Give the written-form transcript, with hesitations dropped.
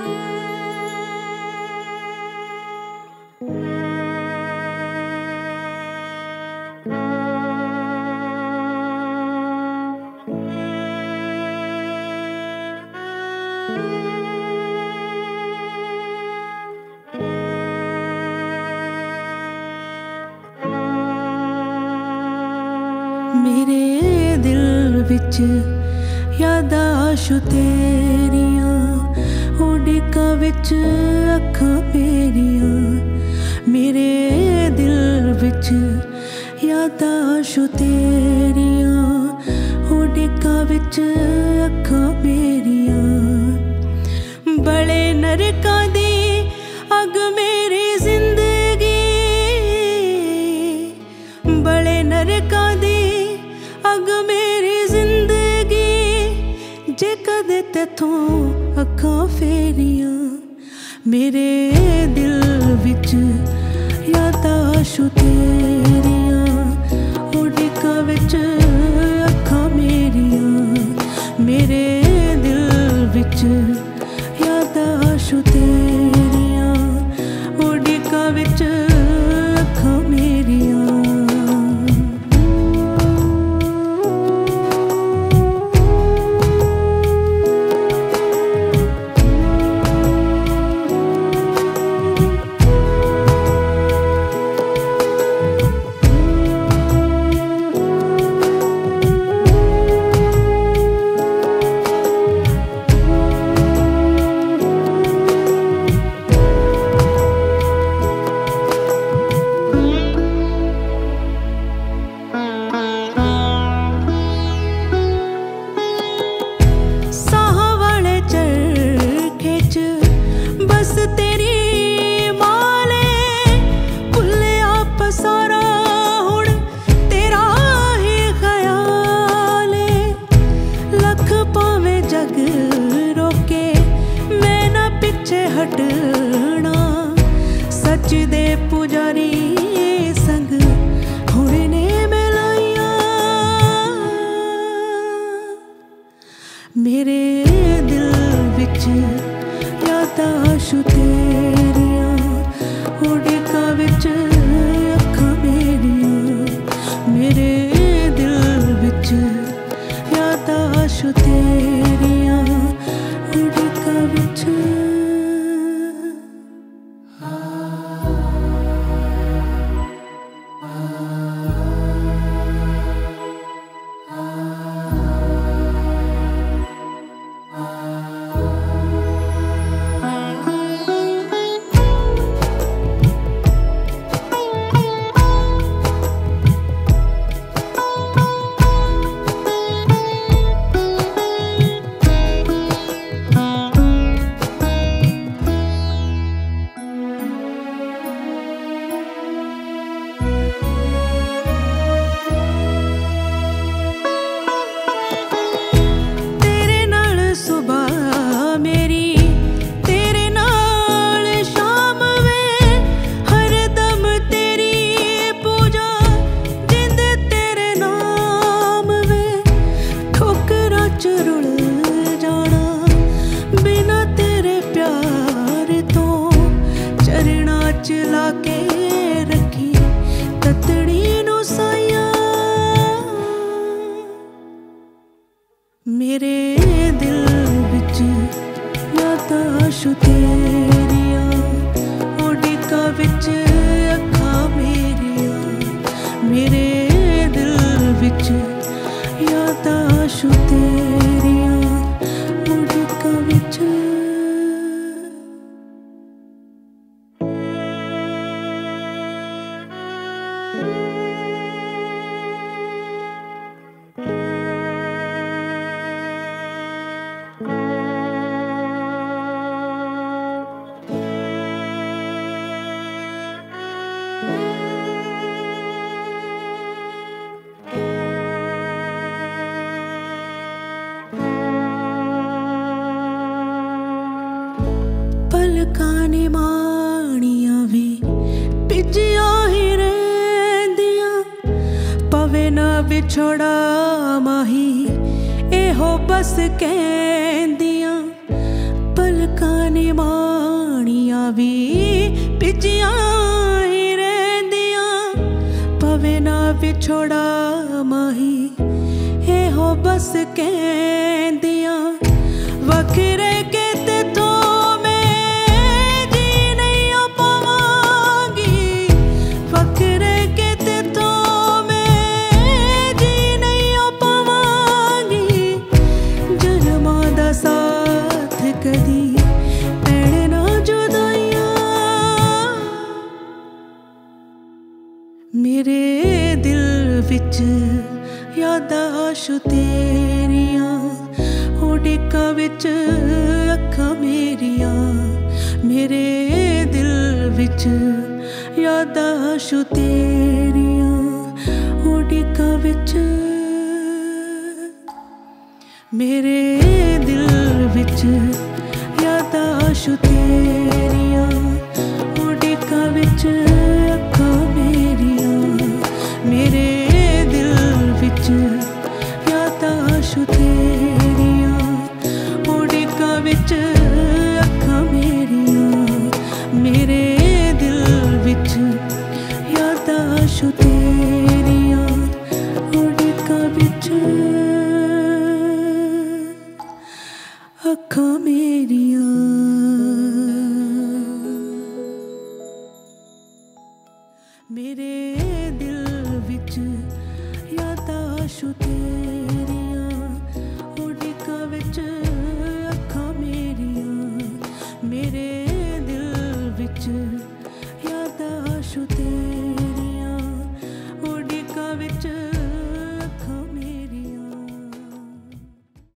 मेरे दिल विच यादां तेरियां उड़िका विच अखां मेरियां। मेरे दिल विच यादां तेरियां उड़िका विच अखां मेरियां। बड़े नरकां दी अग मेरी जिंदगी, बड़े नरकां दी अग मेरी जिंदगी। जे कदे तैथों अखां फेरियां, मेरे दिल विच यादां तेरियां उड़िका विच अखां मेरियां। मेरे दिल विच यादां तेरियां उड़िका विच अखां मेरियां। हटना सच दे पुजारी संग हुणे मिलाइया। मेरे दिल विच यादां तेरियां उड़िका विच अखां मेरियां। मेरे दिल विच यादां तेरियां उड़िका विच। चला के रखी ततड़ी नु साया। मेरे दिल विच यादां तेरियां उड़िका विच अखां मेरियां। मेरे दिल विच यादां तेरियां उड़िका विच। पलकां ने माणियां वी पिजिया ही रहिंदियां, पवे ना विछोड़ा माही एहो बस कहंदियां। पलकां ਅੱਖਾਂ ਨਿਮਾਣੀਆਂ ਵੀ ਭਿੱਜੀਆਂ ਹੀ ਰਹਿੰਦੀਆਂ ਪਵੇ ਨਾ ਵਿਛੋੜਾ ਮਾਹੀ ਇਹੋ ਬਸ ਕਹਿੰਦੀਆਂ ਵੱਖਰੇ ਕਿਤੇ ਤੋਂ ਮੈਂ ਜੀ ਨਹੀਂ ਪਾਵਾਂਗੀ ਵੱਖਰੇ ਕਿਤੇ ਤੋਂ ਮੈਂ ਜੀ ਨਹੀਂ ਪਾਵਾਂਗੀ ਜਨਮਾਂ ਦਾ ਸਾਥ ਕਦੀ ਪੈਣ ਨਾ ਜੁਦਾਈਆਂ ਮੇਰੇ ਦਿਲ ਵਿੱਚ यादां आशू तेरियां उड़िका विच अखां मेरियां मेरे दिल विच यादां आशू तेरियां उड़िका विच मेरे दिल विच यादां आशू तेरियां उड़िका विच अखां मेरियां मेरे यादां आशू तेरियां उड़िका विच अखां मेरियां मेरे दिल विच यादां आशू तेरियां उड़िका विच अखां मेरियां।